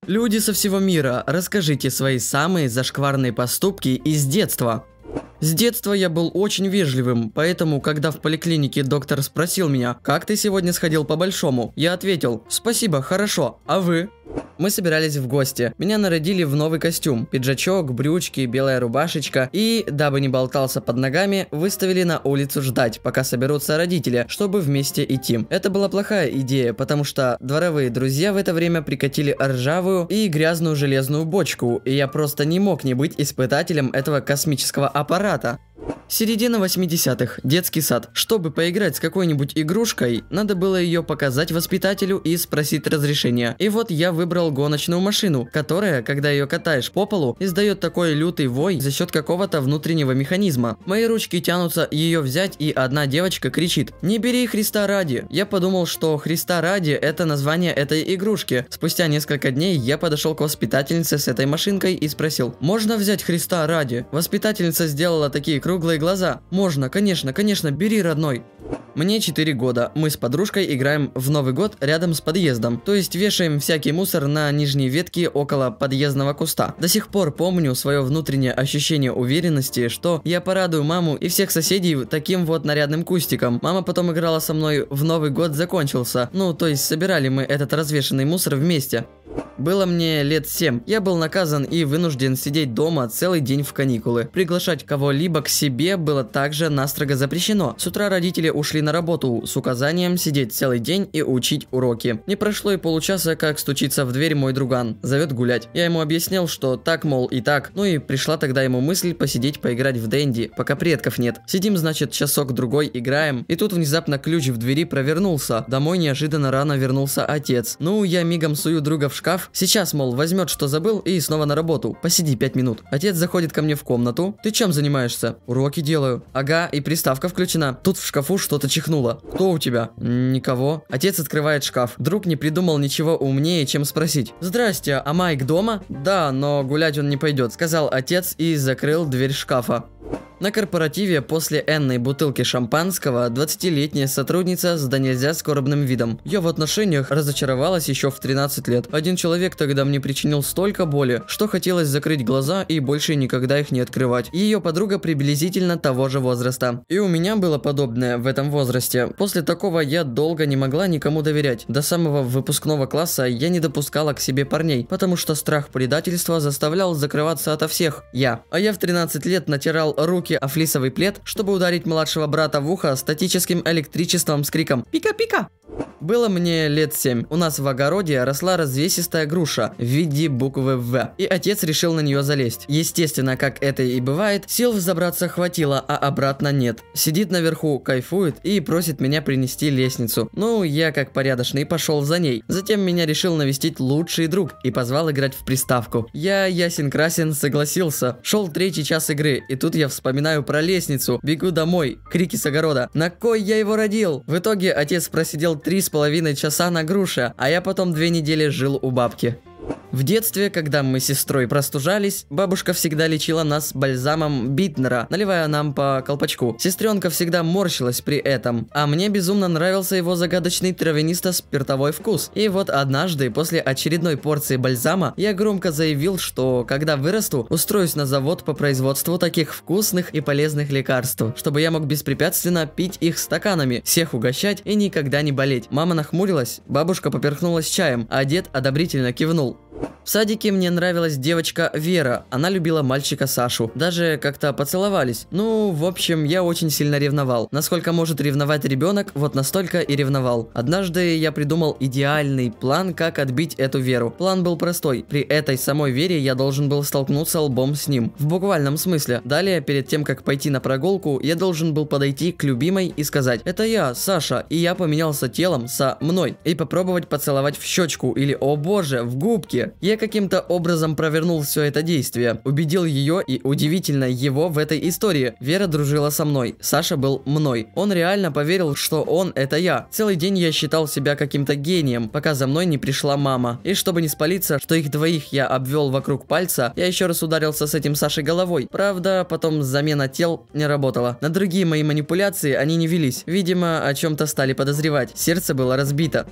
Люди со всего мира, расскажите свои самые зашкварные поступки из детства. С детства я был очень вежливым, поэтому, когда в поликлинике доктор спросил меня, как ты сегодня сходил по-большому, я ответил, спасибо, хорошо, а вы? Мы собирались в гости. Меня нарядили в новый костюм. Пиджачок, брючки, белая рубашечка. И, дабы не болтался под ногами, выставили на улицу ждать, пока соберутся родители, чтобы вместе идти. Это была плохая идея, потому что дворовые друзья в это время прикатили ржавую и грязную железную бочку, и я просто не мог не быть испытателем этого космического аппарата. Середина 80-х. Детский сад. Чтобы поиграть с какой-нибудь игрушкой, надо было ее показать воспитателю и спросить разрешения. И вот я выбрал гоночную машину, которая, когда ее катаешь по полу, издает такой лютый вой за счет какого-то внутреннего механизма. Мои ручки тянутся ее взять, и одна девочка кричит: «Не бери, Христа ради!» Я подумал, что Христа ради это название этой игрушки. Спустя несколько дней я подошел к воспитательнице с этой машинкой и спросил: «Можно взять Христа ради?» Воспитательница сделала такие круглые глаза. «Можно, конечно, бери, родной». Мне 4 года. Мы с подружкой играем в Новый год рядом с подъездом. То есть вешаем всякий мусор на нижние ветки около подъездного куста. До сих пор помню свое внутреннее ощущение уверенности, что я порадую маму и всех соседей таким вот нарядным кустиком. Мама потом играла со мной в Новый год закончился. Ну, то есть собирали мы этот развешенный мусор вместе. Было мне лет 7. Я был наказан и вынужден сидеть дома целый день в каникулы. Приглашать кого-либо к себе было также настрого запрещено. С утра родители ушли на работу с указанием сидеть целый день и учить уроки. Не прошло и получаса, как стучится в дверь мой друган. Зовет гулять. Я ему объяснил, что так, мол, и так. Ну и пришла тогда ему мысль посидеть, поиграть в Дэнди, пока предков нет. Сидим, значит, часок-другой, играем. И тут внезапно ключ в двери провернулся. Домой неожиданно рано вернулся отец. Ну, я мигом сую друга в шкаф. Сейчас, мол, возьмет, что забыл, и снова на работу. Посиди 5 минут. Отец заходит ко мне в комнату. Ты чем занимаешься? Уроки делаю. Ага, и приставка включена. Тут в шкафу что-то чихнуло. Кто у тебя? Никого. Отец открывает шкаф. Друг не придумал ничего умнее, чем спросить: «Здрасте, а Майк дома?» «Да, но гулять он не пойдет», сказал отец и закрыл дверь шкафа. На корпоративе после энной бутылки шампанского 20-летняя сотрудница с да нельзя скорбным видом. Я в отношениях разочаровалась еще в 13 лет. Один человек тогда мне причинил столько боли, что хотелось закрыть глаза и больше никогда их не открывать. Ее подруга приблизительно того же возраста. И у меня было подобное в этом возрасте. После такого я долго не могла никому доверять. До самого выпускного класса я не допускала к себе парней, потому что страх предательства заставлял закрываться ото всех. А я в 13 лет натирал руки о флисовый плед, чтобы ударить младшего брата в ухо статическим электричеством с криком «Пика-пика!». Было мне лет 7. У нас в огороде росла развесистая груша в виде буквы «В», и отец решил на нее залезть. Естественно, как это и бывает, сил взобраться хватило, а обратно нет. Сидит наверху, кайфует и просит меня принести лестницу. Ну, я как порядочный пошел за ней. Затем меня решил навестить лучший друг и позвал играть в приставку. Я, ясен-красен, согласился. Шел 3-й час игры, и тут я вспоминаю про лестницу. Бегу домой, крики с огорода: «На кой я его родил?» В итоге отец просидел 3,5 часа на груше, а я потом 2 недели жил у бабки. В детстве, когда мы с сестрой простужались, бабушка всегда лечила нас бальзамом Битнера, наливая нам по колпачку. Сестренка всегда морщилась при этом, а мне безумно нравился его загадочный травянисто-спиртовой вкус. И вот однажды, после очередной порции бальзама, я громко заявил, что когда вырасту, устроюсь на завод по производству таких вкусных и полезных лекарств, чтобы я мог беспрепятственно пить их стаканами, всех угощать и никогда не болеть. Мама нахмурилась, бабушка поперхнулась чаем, а дед одобрительно кивнул. В садике мне нравилась девочка Вера, она любила мальчика Сашу, даже как-то поцеловались. Ну, в общем, я очень сильно ревновал. Насколько может ревновать ребенок, вот настолько и ревновал. Однажды я придумал идеальный план, как отбить эту Веру. План был простой. При этой самой Вере я должен был столкнуться лбом с ним. В буквальном смысле. Далее, перед тем, как пойти на прогулку, я должен был подойти к любимой и сказать: «Это я, Саша, и я поменялся телом со мной». И попробовать поцеловать в щечку или, о боже, в губки. Я каким-то образом провернул все это действие, убедил ее и, удивительно, его в этой истории. Вера дружила со мной, Саша был мной. Он реально поверил, что он — это я. Целый день я считал себя каким-то гением, пока за мной не пришла мама. И чтобы не спалиться, что их двоих я обвел вокруг пальца, я еще раз ударился с этим Сашей головой. Правда, потом замена тел не работала. На другие мои манипуляции они не велись. Видимо, о чем-то стали подозревать. Сердце было разбито.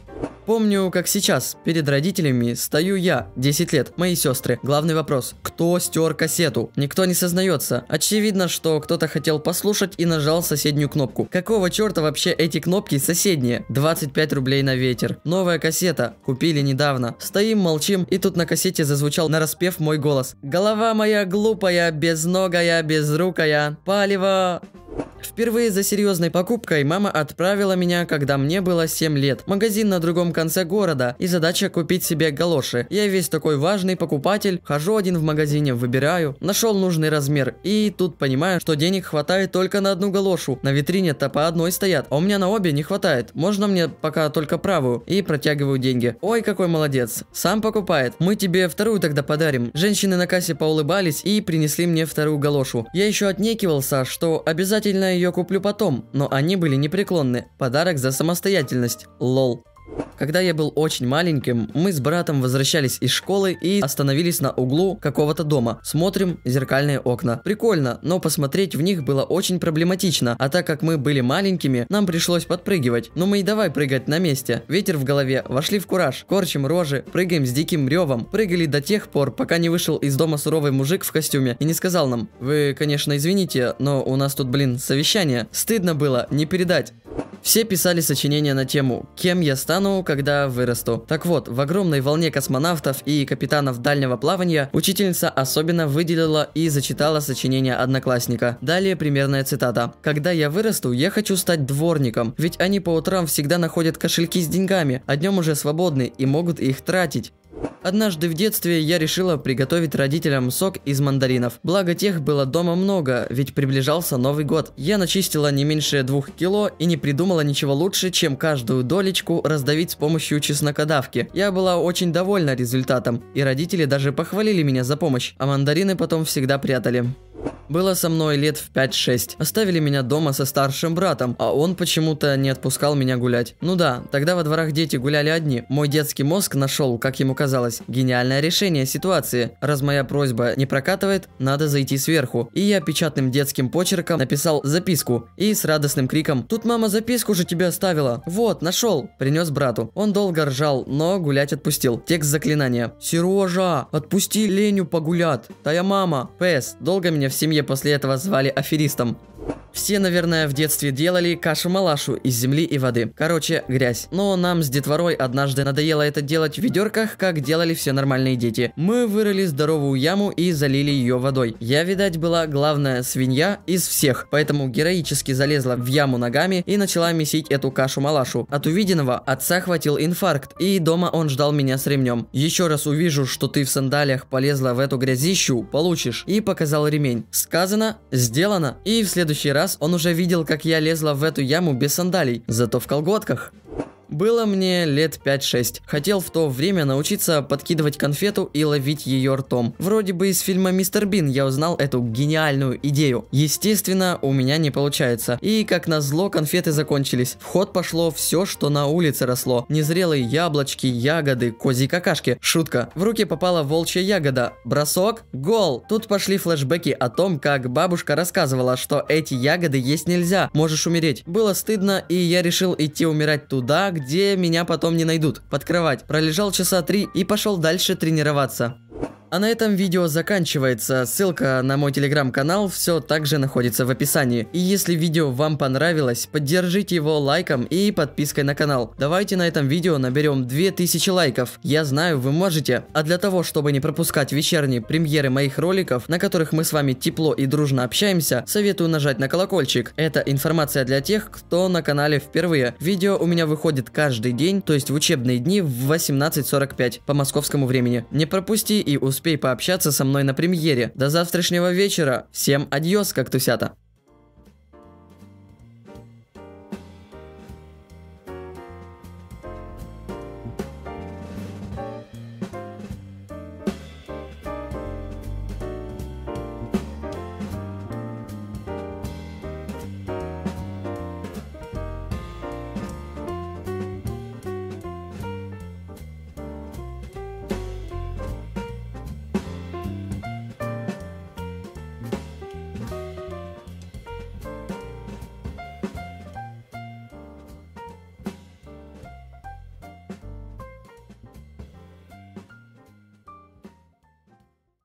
Помню, как сейчас, перед родителями стою я, 10 лет, мои сестры. Главный вопрос: кто стер кассету? Никто не сознается. Очевидно, что кто-то хотел послушать и нажал соседнюю кнопку. Какого черта вообще эти кнопки соседние? 25 рублей на ветер. Новая кассета. Купили недавно. Стоим, молчим, и тут на кассете зазвучал нараспев мой голос. Голова моя глупая, безногая, безрукая. Палево. Впервые за серьезной покупкой мама отправила меня, когда мне было 7 лет. Магазин на другом конце города, и задача купить себе галоши. Я весь такой важный покупатель, хожу один в магазине, выбираю, нашел нужный размер, и тут понимаю, что денег хватает только на одну галошу. На витрине-то по одной стоят, а у меня на обе не хватает. Можно мне пока только правую? И протягиваю деньги. Ой, какой молодец, сам покупает. Мы тебе вторую тогда подарим. Женщины на кассе поулыбались и принесли мне вторую галошу. Я еще отнекивался, что обязательно ее куплю потом, но они были непреклонны. Подарок за самостоятельность. Лол. Когда я был очень маленьким, мы с братом возвращались из школы и остановились на углу какого-то дома. Смотрим, зеркальные окна. Прикольно, но посмотреть в них было очень проблематично, а так как мы были маленькими, нам пришлось подпрыгивать. Но мы и давай прыгать на месте. Ветер в голове, вошли в кураж, корчим рожи, прыгаем с диким ревом. Прыгали до тех пор, пока не вышел из дома суровый мужик в костюме и не сказал нам: вы, конечно, извините, но у нас тут, совещание. Стыдно было, не передать. Все писали сочинения на тему «Кем я стану, когда вырасту?». Так вот, в огромной волне космонавтов и капитанов дальнего плавания учительница особенно выделила и зачитала сочинение одноклассника. Далее примерная цитата: «Когда я вырасту, я хочу стать дворником, ведь они по утрам всегда находят кошельки с деньгами, а днем уже свободны и могут их тратить». Однажды в детстве я решила приготовить родителям сок из мандаринов. Благо тех было дома много, ведь приближался Новый год. Я начистила не меньше 2 кило и не придумала ничего лучше, чем каждую долечку раздавить с помощью чеснокодавки. Я была очень довольна результатом, и родители даже похвалили меня за помощь, а мандарины потом всегда прятали. Было со мной лет в 5-6. Оставили меня дома со старшим братом, а он почему-то не отпускал меня гулять. Ну да, тогда во дворах дети гуляли одни. Мой детский мозг нашел, как ему казалось, гениальное решение ситуации. Раз моя просьба не прокатывает, надо зайти сверху. И я печатным детским почерком написал записку и с радостным криком: «Тут мама записку же тебе оставила! Вот, нашел!» Принес брату. Он долго ржал, но гулять отпустил. Текст заклинания: «Сережа, отпусти Леню погулять! Тая мама!» ПС. Долго меня в семье после этого звали аферистом. Все, наверное, в детстве делали кашу-малашу из земли и воды. Короче, грязь. Но нам с детворой однажды надоело это делать в ведерках, как делали все нормальные дети. Мы вырыли здоровую яму и залили ее водой. Я, видать, была главная свинья из всех, поэтому героически залезла в яму ногами и начала месить эту кашу-малашу. От увиденного отца хватил инфаркт, и дома он ждал меня с ремнем. «Еще раз увижу, что ты в сандалиях полезла в эту грязищу, получишь», и показал ремень. Сказано, сделано. И в следующий раз он уже видел, как я лезла в эту яму без сандалий, зато в колготках. Было мне лет 5-6. Хотел в то время научиться подкидывать конфету и ловить ее ртом. Вроде бы из фильма «Мистер Бин» я узнал эту гениальную идею. Естественно, у меня не получается. И как назло, конфеты закончились. В ход пошло все, что на улице росло. Незрелые яблочки, ягоды, козьи какашки. Шутка. В руки попала волчья ягода. Бросок. Гол. Тут пошли флешбеки о том, как бабушка рассказывала, что эти ягоды есть нельзя. Можешь умереть. Было стыдно, и я решил идти умирать туда, где меня потом не найдут. Под кровать. Пролежал часа 3 и пошел дальше тренироваться. А на этом видео заканчивается. Ссылка на мой телеграм-канал все также находится в описании. И если видео вам понравилось, поддержите его лайком и подпиской на канал. Давайте на этом видео наберем 2000 лайков. Я знаю, вы можете. А для того, чтобы не пропускать вечерние премьеры моих роликов, на которых мы с вами тепло и дружно общаемся, советую нажать на колокольчик. Это информация для тех, кто на канале впервые. Видео у меня выходит каждый день, то есть в учебные дни в 18:45 по московскому времени. Не пропусти и успей пообщаться со мной на премьере. До завтрашнего вечера. Всем адьос, кактусята.